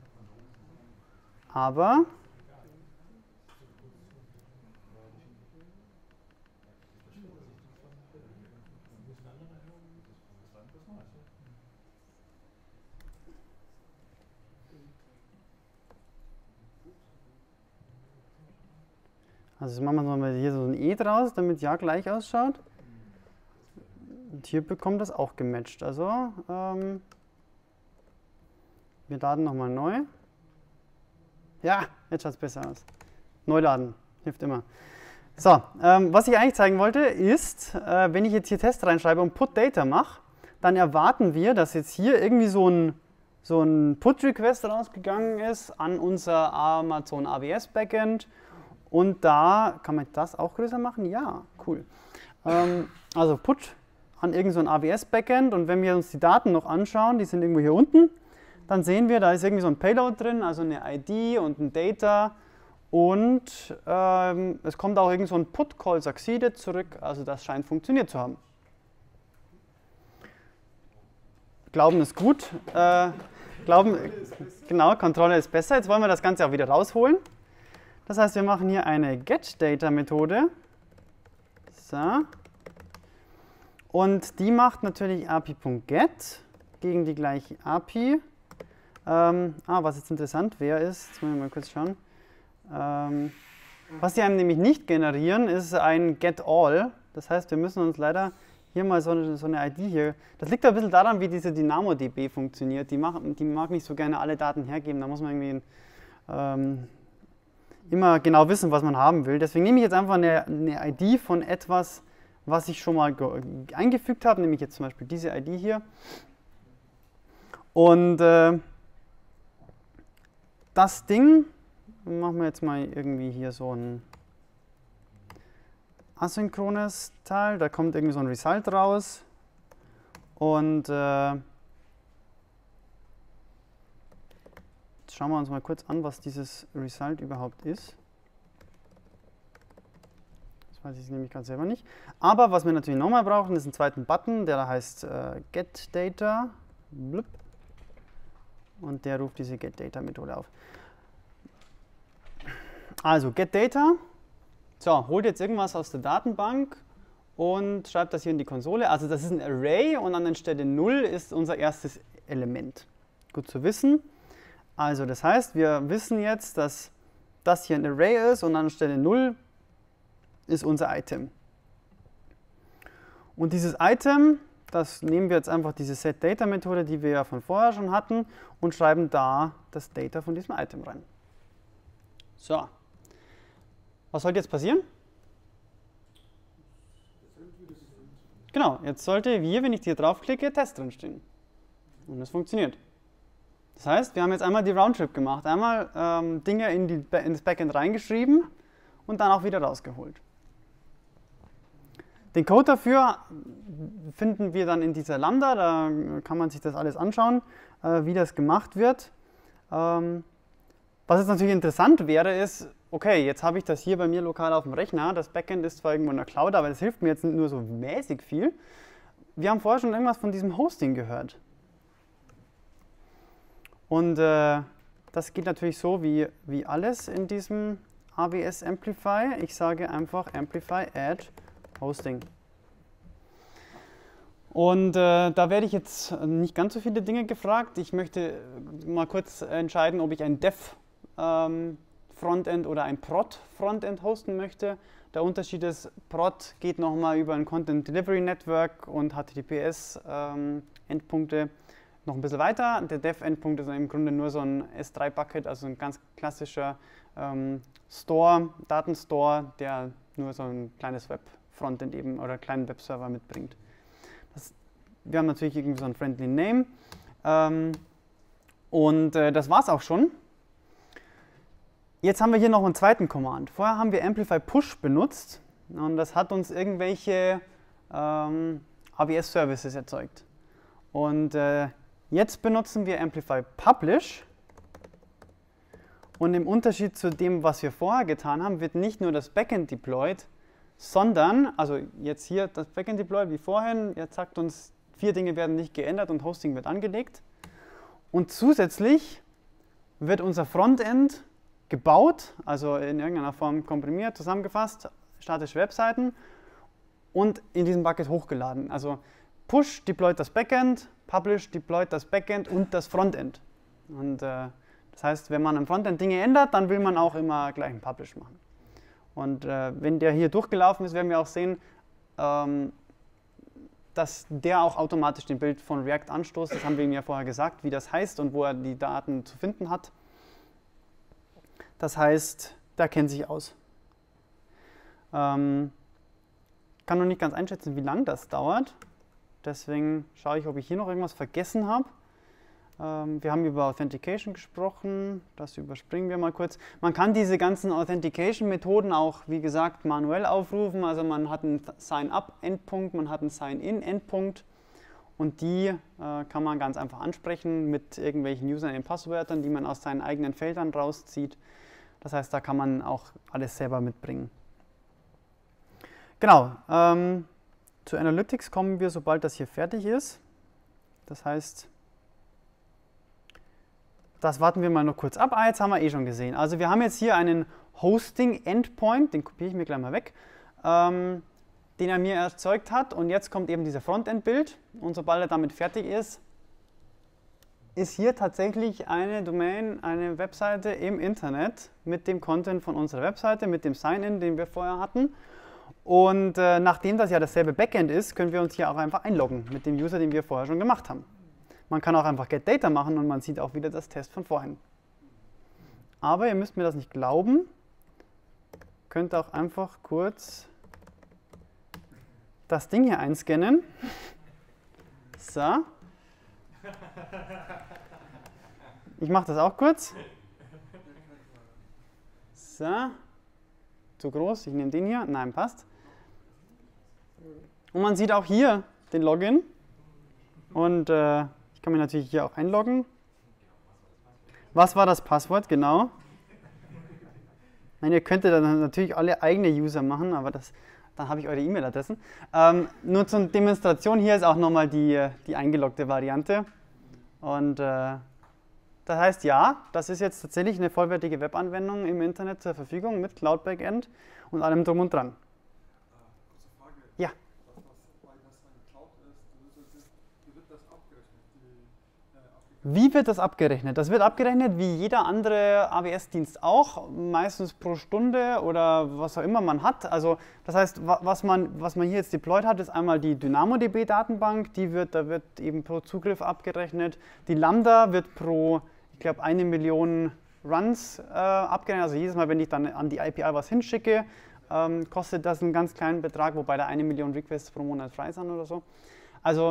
Aber also machen wir mal hier so ein E draus, damit ja gleich ausschaut. Und hier bekommt das auch gematcht. Also wir laden nochmal neu. Ja, jetzt schaut es besser aus. Neu laden, hilft immer. So, was ich eigentlich zeigen wollte ist, wenn ich jetzt hier Test reinschreibe und Put Data mache, dann erwarten wir, dass jetzt hier irgendwie so ein Put-Request rausgegangen ist an unser Amazon AWS Backend. Und da, kann man das auch größer machen? Ja, cool. Also Put an irgend so ein AWS Backend, und wenn wir uns die Daten noch anschauen, die sind irgendwo hier unten, dann sehen wir, da ist irgendwie so ein Payload drin, also eine ID und ein Data, und es kommt auch irgend so ein Put-Call succeeded zurück, also das scheint funktioniert zu haben. Glauben ist gut. Genau, Kontrolle ist besser. Jetzt wollen wir das Ganze auch wieder rausholen. Das heißt, wir machen hier eine GetData-Methode. So. Und die macht natürlich API.get gegen die gleiche API. Was jetzt interessant wäre, ist, jetzt müssen wir mal kurz schauen. Was sie einem nämlich nicht generieren, ist ein GetAll. Das heißt, wir müssen uns leider hier mal so eine ID hier. Das liegt ein bisschen daran, wie diese DynamoDB funktioniert. Die mag nicht so gerne alle Daten hergeben. Da muss man irgendwie immer genau wissen, was man haben will. Deswegen nehme ich jetzt einfach eine ID von etwas, was ich schon mal eingefügt habe, nämlich jetzt zum Beispiel diese ID hier. Und das Ding, machen wir jetzt mal irgendwie hier so ein asynchrones Teil, da kommt irgendwie so ein Result raus. Und jetzt schauen wir uns mal kurz an, was dieses Result überhaupt ist. Das weiß ich nämlich gerade selber nicht. Aber was wir natürlich nochmal brauchen, ist einen zweiten Button, der da heißt getData. Blub. Und der ruft diese getData-Methode auf. Also getData, so, holt jetzt irgendwas aus der Datenbank und schreibt das hier in die Konsole. Also das ist ein Array und an der Stelle 0 ist unser erstes Element. Gut zu wissen. Also das heißt, wir wissen jetzt, dass das hier ein Array ist und an der Stelle 0 ist unser Item. Und dieses Item, das nehmen wir jetzt einfach diese setData-Methode, die wir ja von vorher schon hatten, und schreiben da das Data von diesem Item rein. So. Was sollte jetzt passieren? Genau, jetzt sollte hier, wenn ich hier draufklicke, Test drinstehen. Und das funktioniert. Das heißt, wir haben jetzt einmal die Roundtrip gemacht, einmal Dinge in das Backend reingeschrieben und dann auch wieder rausgeholt. Den Code dafür finden wir dann in dieser Lambda, da kann man sich das alles anschauen, wie das gemacht wird. Was jetzt natürlich interessant wäre, ist, okay, jetzt habe ich das hier bei mir lokal auf dem Rechner, das Backend ist zwar irgendwo in der Cloud, aber das hilft mir jetzt nur so mäßig viel. Wir haben vorher schon irgendwas von diesem Hosting gehört. Und das geht natürlich so wie alles in diesem AWS Amplify. Ich sage einfach Amplify add Hosting. Und da werde ich jetzt nicht ganz so viele Dinge gefragt. Ich möchte mal kurz entscheiden, ob ich ein Dev Frontend oder ein Prod Frontend hosten möchte. Der Unterschied ist, Prod geht nochmal über ein Content Delivery Network und HTTPS Endpunkte noch ein bisschen weiter. Der Dev-Endpunkt ist im Grunde nur so ein S3-Bucket, also ein ganz klassischer Store, Datenstore, der nur so ein kleines Web-Frontend eben oder einen kleinen Webserver mitbringt. Wir haben natürlich irgendwie so ein Friendly Name und das war es auch schon. Jetzt haben wir hier noch einen zweiten Command. Vorher haben wir Amplify Push benutzt und das hat uns irgendwelche AWS-Services erzeugt. Und jetzt benutzen wir Amplify Publish und im Unterschied zu dem, was wir vorher getan haben, wird nicht nur das Backend deployed, sondern, also jetzt hier das Backend deployed wie vorhin, jetzt sagt uns, 4 Dinge werden nicht geändert und Hosting wird angelegt. Und zusätzlich wird unser Frontend gebaut, also in irgendeiner Form komprimiert, zusammengefasst, statische Webseiten und in diesem Bucket hochgeladen. Also Push deployt das Backend, Publish deployt das Backend und das Frontend. Und das heißt, wenn man am Frontend Dinge ändert, dann will man auch immer gleich einen Publish machen. Und wenn der hier durchgelaufen ist, werden wir auch sehen, dass der auch automatisch den Bild von React anstoßt. Das haben wir ihm ja vorher gesagt, wie das heißt und wo er die Daten zu finden hat. Das heißt, der kennt sich aus. Kann noch nicht ganz einschätzen, wie lange das dauert. Deswegen schaue ich, ob ich hier noch irgendwas vergessen habe. Wir haben über Authentication gesprochen, das überspringen wir mal kurz. Man kann diese ganzen Authentication-Methoden auch, wie gesagt, manuell aufrufen. Also man hat einen Sign-up-Endpunkt, man hat einen Sign-in-Endpunkt und die kann man ganz einfach ansprechen mit irgendwelchen Username-Passwörtern, die man aus seinen eigenen Feldern rauszieht. Das heißt, da kann man auch alles selber mitbringen. Genau, zu Analytics kommen wir, sobald das hier fertig ist. Das heißt, das warten wir mal noch kurz ab. Jetzt haben wir eh schon gesehen. Also wir haben jetzt hier einen Hosting-Endpoint, den kopiere ich mir gleich mal weg, den er mir erzeugt hat. Und jetzt kommt eben dieser Frontend-Bild. Und sobald er damit fertig ist, ist hier tatsächlich eine Domain, eine Webseite im Internet mit dem Content von unserer Webseite, mit dem Sign-in, den wir vorher hatten. Und nachdem das ja dasselbe Backend ist, können wir uns hier auch einfach einloggen mit dem User, den wir vorher schon gemacht haben. Man kann auch einfach Get Data machen und man sieht auch wieder das Test von vorhin. Aber ihr müsst mir das nicht glauben. Könnt auch einfach kurz das Ding hier einscannen. So. Ich mache das auch kurz. So. Zu groß, ich nehme den hier. Nein, passt. Und man sieht auch hier den Login. Und ich kann mich natürlich hier auch einloggen. Was war das Passwort? Genau. Nein, ihr könntet dann natürlich alle eigene User machen, aber dann habe ich eure E-Mail-Adressen. Nur zur Demonstration, hier ist auch nochmal die eingeloggte Variante. Und das heißt, ja, das ist jetzt tatsächlich eine vollwertige Webanwendung im Internet zur Verfügung mit Cloud Backend und allem drum und dran. Kurze Frage. Ja. Weil das eine Cloud ist, wie wird das abgerechnet? Wie wird das abgerechnet? Das wird abgerechnet wie jeder andere AWS-Dienst auch, meistens pro Stunde oder was auch immer man hat. Also das heißt, was man hier jetzt deployed hat, ist einmal die DynamoDB-Datenbank, da wird eben pro Zugriff abgerechnet. Die Lambda wird pro, ich glaube, 1 Million Runs abgerechnet. Also jedes Mal, wenn ich dann an die API was hinschicke, kostet das einen ganz kleinen Betrag, wobei da 1 Million Requests pro Monat frei sind oder so. Also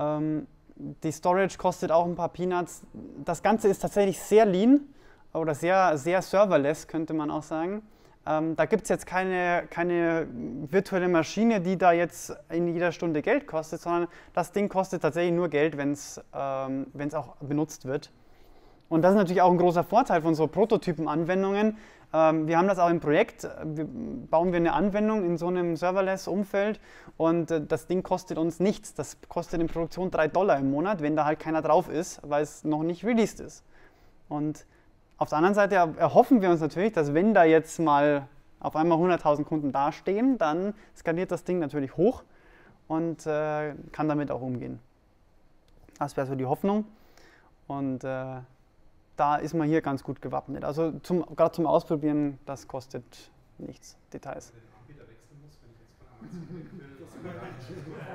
die Storage kostet auch ein paar Peanuts. Das Ganze ist tatsächlich sehr lean oder sehr, sehr serverless, könnte man auch sagen. Da gibt es jetzt keine virtuelle Maschine, die da jetzt in jeder Stunde Geld kostet, sondern das Ding kostet tatsächlich nur Geld, wenn es auch benutzt wird. Und das ist natürlich auch ein großer Vorteil von so Prototypen-Anwendungen. Wir haben das auch im Projekt, bauen wir eine Anwendung in so einem Serverless-Umfeld und das Ding kostet uns nichts. Das kostet in Produktion $3 im Monat, wenn da halt keiner drauf ist, weil es noch nicht released ist. Und auf der anderen Seite erhoffen wir uns natürlich, dass wenn da jetzt mal auf einmal 100.000 Kunden dastehen, dann skaliert das Ding natürlich hoch und kann damit auch umgehen. Das wäre so die Hoffnung. Und da ist man hier ganz gut gewappnet. Also gerade zum Ausprobieren, das kostet nichts, Details. Wenn ich den Anbieter wechseln muss, wenn ich jetzt von Amazon weg will, weil ich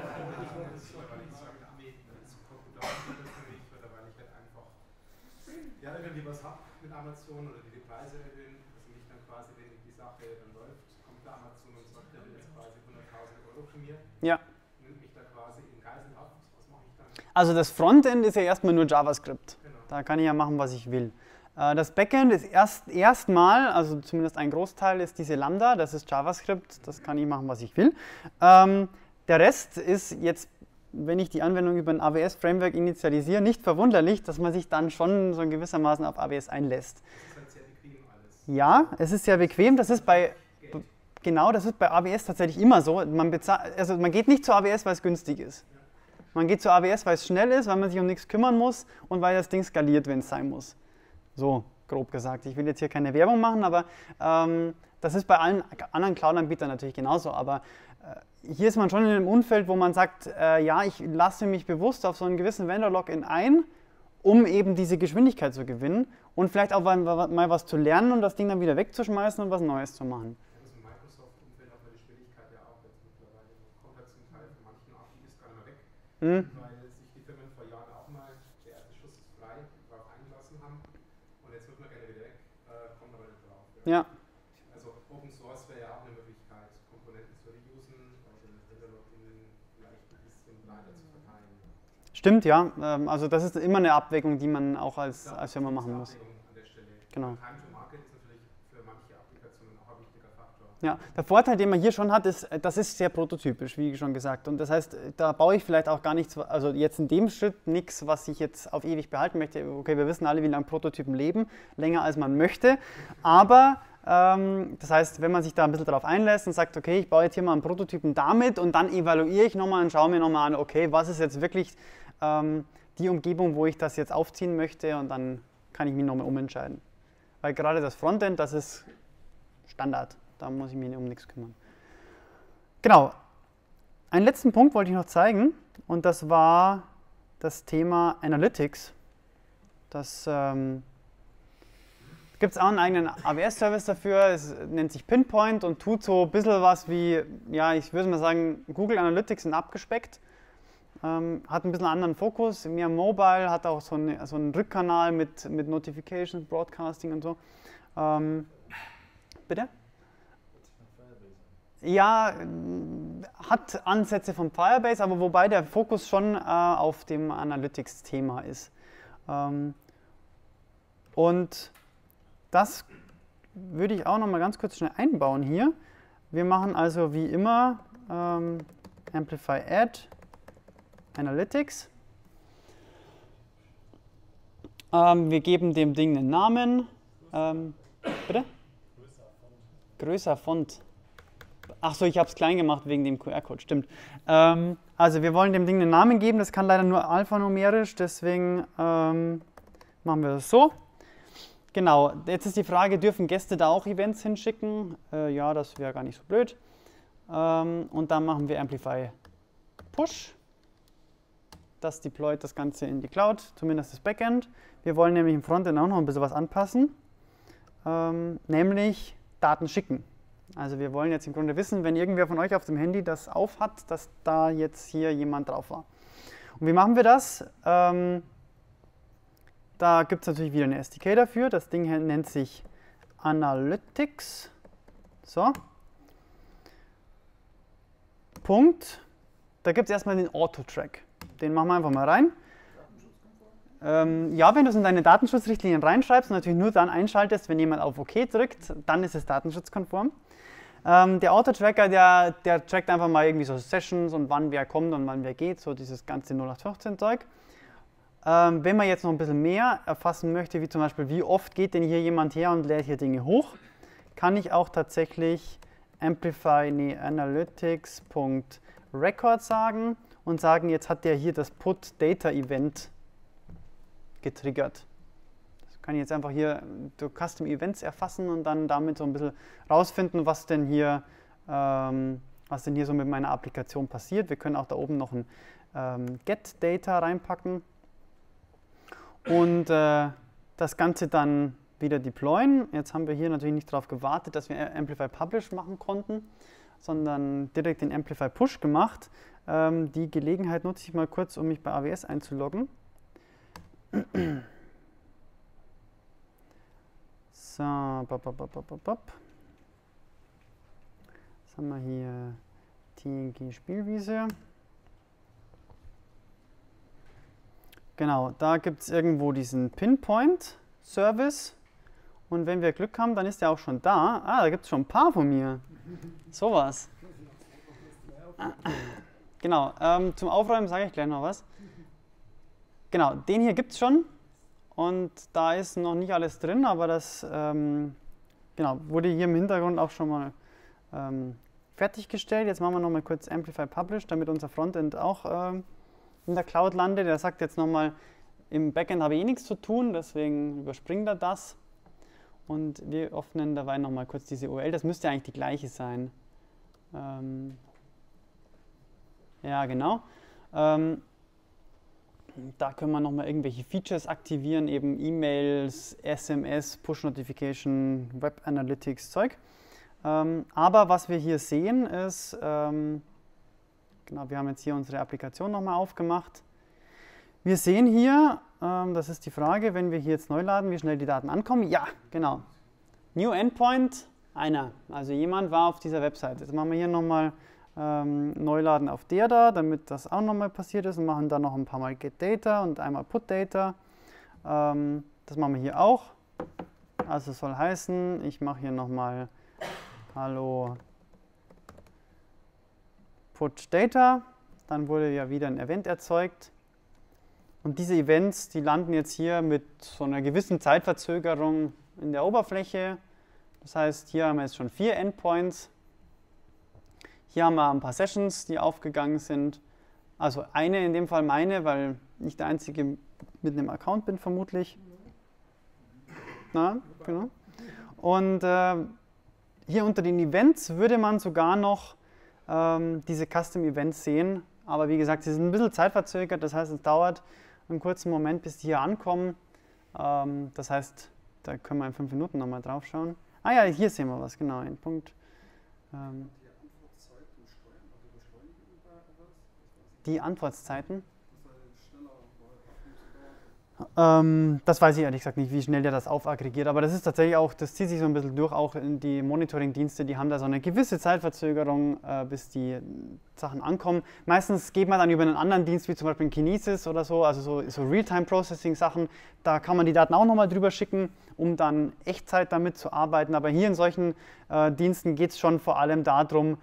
sage, nee, das ist komfortabel für mich, oder weil ich halt einfach irgendwie was habe mit Amazon oder die Preise erhöhen, dass mich dann quasi, wenn die Sache dann läuft, kommt der Amazon und sagt, der will jetzt quasi 100.000 € von mir. Ja. Nimmt mich da quasi in Geiselhaft. Was mache ich dann? Also das Frontend ist ja erstmal nur JavaScript. Genau. Da kann ich ja machen, was ich will. Das Backend ist erstmal, also zumindest ein Großteil ist diese Lambda, das ist JavaScript, das kann ich machen, was ich will. Der Rest ist jetzt, wenn ich die Anwendung über ein AWS-Framework initialisiere, nicht verwunderlich, dass man sich dann schon so in gewissermaßen auf AWS einlässt. Das ist halt sehr bequem alles. Ja, es ist sehr bequem, das ist bei AWS tatsächlich immer so. Man geht nicht zu AWS, weil es günstig ist. Man geht zu AWS, weil es schnell ist, weil man sich um nichts kümmern muss und weil das Ding skaliert, wenn es sein muss. So, grob gesagt. Ich will jetzt hier keine Werbung machen, aber das ist bei allen anderen Cloud-Anbietern natürlich genauso. Aber hier ist man schon in einem Umfeld, wo man sagt, ja, ich lasse mich bewusst auf so einen gewissen Vendor-Login ein, um eben diese Geschwindigkeit zu gewinnen und vielleicht auch mal was zu lernen und das Ding dann wieder wegzuschmeißen und was Neues zu machen. Das ist im Microsoft-Umfeld auch die Geschwindigkeit ja auch jetzt mittlerweile. Kommt halt zum Teil von manchen APIs gar nicht mehr weg. Weil sich die Firmen vor Jahren auch mal, der erste Schuss ist frei, darauf eingelassen haben und jetzt wird man gerne wieder weg, kommt aber nicht drauf. Ja. Also Open Source wäre ja auch eine Möglichkeit, Komponenten zu reusen, also den Vendor-Login vielleicht ein bisschen breiter zu verteilen. Stimmt, ja. Also das ist immer eine Abwägung, die man auch als Firma machen muss. An der Stelle. Genau. Time to Market ist natürlich für manche Applikationen auch ein wichtiger Faktor. Ja, der Vorteil, den man hier schon hat, ist, das ist sehr prototypisch, wie schon gesagt. Und das heißt, da baue ich vielleicht auch gar nichts, also jetzt in dem Schritt nichts, was ich jetzt auf ewig behalten möchte. Okay, wir wissen alle, wie lange Prototypen leben, länger als man möchte. Aber das heißt, wenn man sich da ein bisschen darauf einlässt und sagt, okay, ich baue jetzt hier mal einen Prototypen damit und dann evaluiere ich nochmal und schaue mir nochmal an, okay, was ist jetzt wirklich die Umgebung, wo ich das jetzt aufziehen möchte und dann kann ich mich nochmal umentscheiden. Weil gerade das Frontend, das ist Standard. Da muss ich mich um nichts kümmern. Genau. Einen letzten Punkt wollte ich noch zeigen und das war das Thema Analytics. Das Gibt es auch einen eigenen AWS-Service dafür, es nennt sich Pinpoint und tut so ein bisschen was wie, ja, ich würde mal sagen, Google Analytics in abgespeckt. Hat ein bisschen anderen Fokus, mehr Mobile, hat auch so einen Rückkanal mit Notifications, Broadcasting und so. Bitte? Ja, hat Ansätze von Firebase, aber wobei der Fokus schon auf dem Analytics-Thema ist. Und das würde ich auch noch mal ganz kurz schnell einbauen hier. Wir machen also wie immer Amplify Add Analytics. Wir geben dem Ding einen Namen. Bitte? Größer Font. Achso, ich habe es klein gemacht wegen dem QR-Code, stimmt. Also wir wollen dem Ding einen Namen geben, das kann leider nur alphanumerisch, deswegen machen wir das so. Genau, jetzt ist die Frage, dürfen Gäste da auch Events hinschicken? Ja, das wäre gar nicht so blöd. Und dann machen wir Amplify Push. Das deployt das Ganze in die Cloud, zumindest das Backend. Wir wollen nämlich im Frontend auch noch ein bisschen was anpassen, nämlich Daten schicken. Also wir wollen jetzt im Grunde wissen, wenn irgendwer von euch auf dem Handy das auf hat, dass da jetzt hier jemand drauf war. Und wie machen wir das? Da gibt es natürlich wieder eine SDK dafür. Das Ding hier nennt sich Analytics. So. Punkt. Da gibt es erstmal den Auto-Track. Den machen wir einfach mal rein. Ja, wenn du es in deine Datenschutzrichtlinien reinschreibst und natürlich nur dann einschaltest, wenn jemand auf OK drückt, dann ist es datenschutzkonform. Der Auto-Tracker, der trackt einfach mal irgendwie so Sessions und wann wer kommt und wann wer geht, so dieses ganze 0815-Zeug. Wenn man jetzt noch ein bisschen mehr erfassen möchte, wie zum Beispiel, wie oft geht denn hier jemand her und lädt hier Dinge hoch, kann ich auch tatsächlich analytics.record sagen und sagen, jetzt hat der hier das Put-Data-Event getriggert. Das kann ich jetzt einfach hier durch Custom Events erfassen und dann damit so ein bisschen rausfinden, was denn hier so mit meiner Applikation passiert. Wir können auch da oben noch ein Get-Data reinpacken und das Ganze dann wieder deployen. Jetzt haben wir hier natürlich nicht darauf gewartet, dass wir Amplify Publish machen konnten, sondern direkt den Amplify Push gemacht. Die Gelegenheit nutze ich mal kurz, um mich bei AWS einzuloggen. So, was haben wir hier? TNG Spielwiese. Genau, da gibt es irgendwo diesen Pinpoint-Service. Und wenn wir Glück haben, dann ist der auch schon da. Ah, da gibt es schon ein paar von mir. Sowas. Genau, zum Aufräumen sage ich gleich noch was. Genau, den hier gibt es schon. Und da ist noch nicht alles drin, aber das genau, wurde hier im Hintergrund auch schon mal fertiggestellt. Jetzt machen wir noch mal kurz Amplify Publish, damit unser Frontend auch in der Cloud landet. Der sagt jetzt nochmal, im Backend habe ich eh nichts zu tun, deswegen überspringt er das. Und wir öffnen dabei nochmal kurz diese URL. Das müsste eigentlich die gleiche sein. Ja, genau. Da können wir nochmal irgendwelche Features aktivieren, eben E-Mails, SMS, Push-Notification, Web-Analytics, Zeug. Aber was wir hier sehen ist, genau, wir haben jetzt hier unsere Applikation nochmal aufgemacht. Wir sehen hier, das ist die Frage, wenn wir hier jetzt neu laden, wie schnell die Daten ankommen. Ja, genau. New Endpoint, einer. Also jemand war auf dieser Website. Jetzt machen wir hier nochmal Neuladen auf der da, damit das auch nochmal passiert ist und machen dann noch ein paar Mal Get Data und einmal Put Data. Das machen wir hier auch. Also es soll heißen, ich mache hier nochmal Hallo Put Data. Dann wurde ja wieder ein Event erzeugt. Und diese Events, die landen jetzt hier mit so einer gewissen Zeitverzögerung in der Oberfläche. Das heißt, hier haben wir jetzt schon 4 Endpoints. Hier haben wir ein paar Sessions, die aufgegangen sind. Also eine in dem Fall meine, weil ich der Einzige mit einem Account bin vermutlich. Na, genau. Und hier unter den Events würde man sogar noch diese Custom Events sehen. Aber wie gesagt, sie sind ein bisschen zeitverzögert. Das heißt, es dauert einen kurzen Moment, bis die hier ankommen. Das heißt, Da können wir in 5 Minuten nochmal drauf schauen. Ah ja, hier sehen wir was, genau, ein Punkt. Die Antwortzeiten? Das weiß ich ehrlich gesagt nicht, wie schnell der das aufaggregiert, aber das ist tatsächlich auch, das zieht sich so ein bisschen durch, auch in die Monitoring-Dienste, die haben da so eine gewisse Zeitverzögerung, bis die Sachen ankommen. Meistens geht man dann über einen anderen Dienst, wie zum Beispiel Kinesis oder so, also so Real-Time-Processing-Sachen, da kann man die Daten auch nochmal drüber schicken, um dann Echtzeit damit zu arbeiten, aber hier in solchen Diensten geht es schon vor allem darum,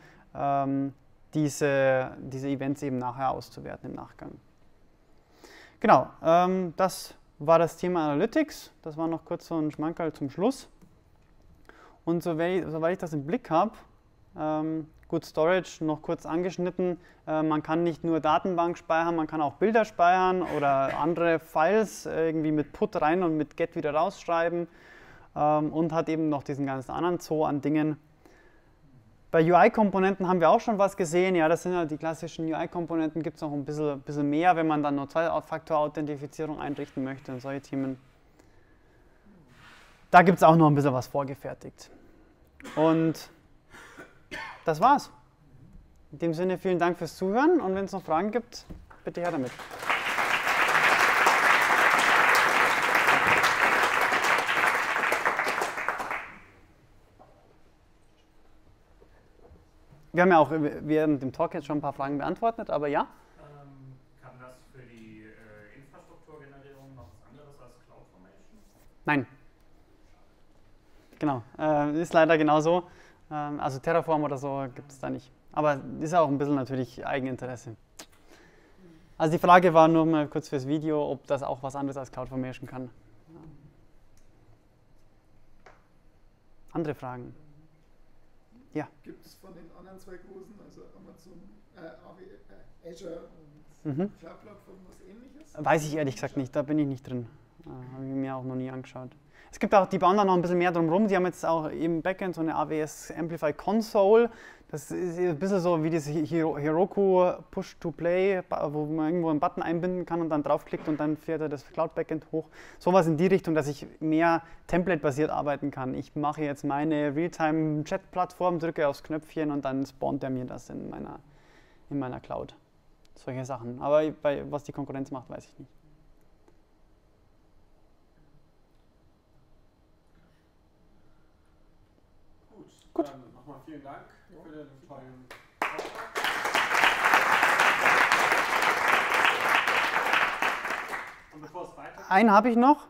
diese Events eben nachher auszuwerten im Nachgang. Genau, das war das Thema Analytics. Das war noch kurz so ein Schmankerl zum Schluss. Und soweit ich das im Blick habe, gut, Storage noch kurz angeschnitten. Man kann nicht nur Datenbank speichern, man kann auch Bilder speichern oder andere Files irgendwie mit Put rein und mit Get wieder rausschreiben und hat eben noch diesen ganzen anderen Zoo an Dingen. Bei UI-Komponenten haben wir auch schon was gesehen. Ja, das sind ja die klassischen UI-Komponenten. Gibt es noch ein bisschen mehr, wenn man dann nur Zwei-Faktor-Authentifizierung einrichten möchte und solche Themen. Da gibt es auch noch ein bisschen was vorgefertigt. Und das war's. In dem Sinne, vielen Dank fürs Zuhören. Und wenn es noch Fragen gibt, bitte her damit. Wir haben ja auch während dem Talk jetzt schon ein paar Fragen beantwortet, aber ja? Kann das für die Infrastrukturgenerierung noch was anderes als CloudFormation? Nein. Genau, ist leider genauso. Also Terraform oder so gibt es da nicht. Aber ist auch ein bisschen natürlich Eigeninteresse. Also die Frage war nur mal kurz fürs Video, ob das auch was anderes als CloudFormation kann. Andere Fragen? Ja. Gibt es von den anderen zwei großen, also Amazon, Azure und Cloud-Plattform was Ähnliches? Weiß ich ehrlich gesagt nicht, da bin ich nicht drin. Habe ich mir auch noch nie angeschaut. Es gibt auch, die bauen da noch ein bisschen mehr drumherum. Die haben jetzt auch im Backend so eine AWS Amplify Console. Das ist ein bisschen so wie das Heroku Push-to-Play, wo man irgendwo einen Button einbinden kann und dann draufklickt und dann fährt er das Cloud-Backend hoch. Sowas in die Richtung, dass ich mehr Template-basiert arbeiten kann. Ich mache jetzt meine Realtime-Chat-Plattform, drücke aufs Knöpfchen und dann spawnt er mir das in meiner Cloud. Solche Sachen. Aber was die Konkurrenz macht, weiß ich nicht. Gut, dann nochmal vielen Dank für den tollen Vortrag. Und bevor es weitergeht... Einen habe ich noch.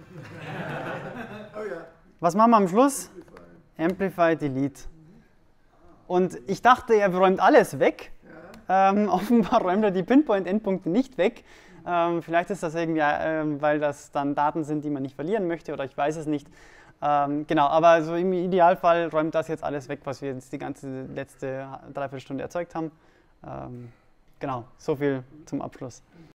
Oh ja. Was machen wir am Schluss? Amplify, Delete. Und ich dachte, er räumt alles weg. Ja. Offenbar räumt er die Pinpoint-Endpunkte nicht weg. Vielleicht ist das irgendwie, weil das dann Daten sind, die man nicht verlieren möchte, oder ich weiß es nicht. Genau, aber so im Idealfall räumt das jetzt alles weg, was wir jetzt die ganze letzte Dreiviertelstunde erzeugt haben. Genau, so viel zum Abschluss.